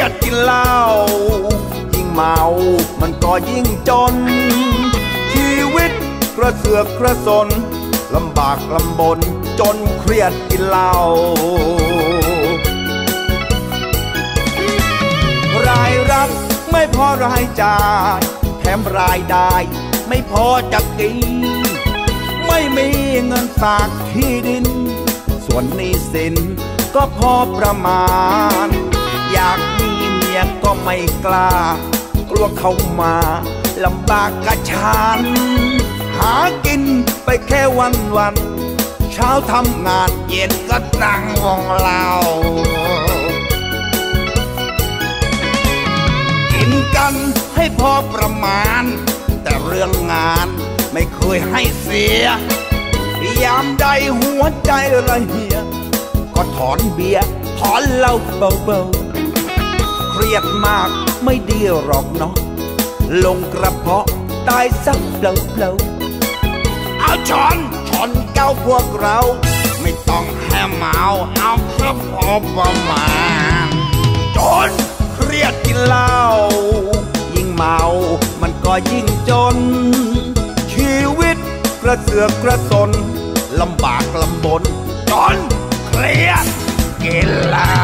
ยดกินเหล้ายิ่งเมามันก็ยิ่งจนชีวิตกระเสือกกระสนลำบากลำบนจนเครียดกินเหล้ารายรับไม่พอรายจ่ายแถมรายได้ไม่พอจะกินไม่มีเงินฝากที่ดินส่วนหนี้สินก็พอประมาณอยากมีเมียก็ไม่กล้ากลัวเขามาลำบากกระชั้นหากินไปแค่วันเช้าทำงานเย็นก็นั่งวงเหล้ากินกันให้พอประมาณแต่เรื่องงานไม่เคยให้เสียยามใดหัวใจละเหี่ยก็ถอนเบียร์ถอนเหล้าเบาๆเครียดมากไม่ดีหรอกเนาะลงกระเพาะตายสักเปล่าๆเอาช้อนเก้าพวกเราไม่ต้องให้เมาเอาแค่พอประมาณจนเครียดกินเหล้ายิ่งเมามันก็ยิ่งจนชีวิตกระเสือกกระสนลำบากลำบนจนเครียดกินเหล้า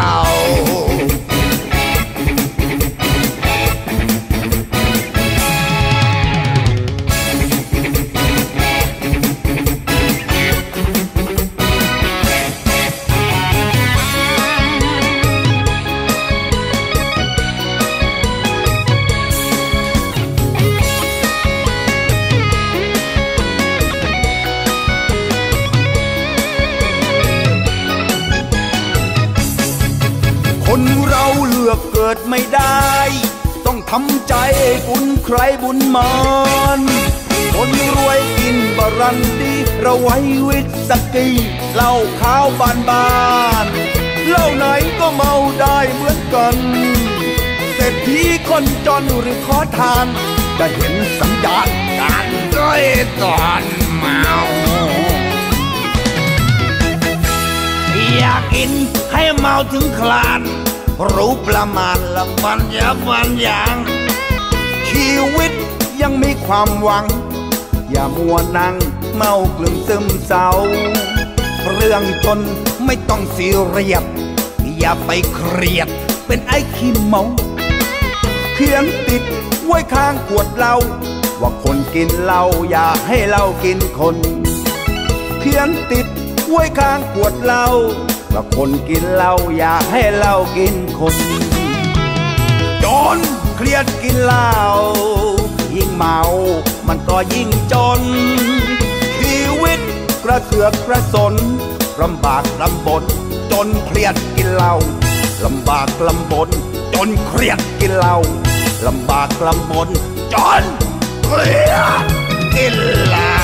คนเราเลือกเกิดไม่ได้ต้องทำใจบุญใครบุญมันคนรวยกินบรันดีเราไว้วิสกี้เหล้าขาวบานเหล้าไหนก็เมาได้เหมือนกันเศรษฐีคนจนหรือขอทานจะเห็นสัญญาณการด้อยตอนเมาอยากกินให้เมาถึงคลานรู้ประมาณละบันอย่างชีวิตยังมีความหวังอย่ามัวนั่งเมากลุ่มซึมเศร้าเรื่องจนไม่ต้องซีเรียสอย่าไปเครียดเป็นไอ้ขี้เมาเขียนติดไว้ข้างขวดเหล้าว่าคนกินเหล้าอย่าให้เหล้ากินคนเขียนติดไว้ข้างขวดเหล้าว่าคนกินเหล้าอย่าให้เหล้ากินคนจนเครียดกินเหล้ายิ่งเมามันก็ยิ่งจนชีวิตกระเสือกกระสนลำบากลำบนจนเครียดกินเหล้าลำบากลำบนจนเครียดกินเหล้าลำบากลำบนจนเครียดกินเหล้า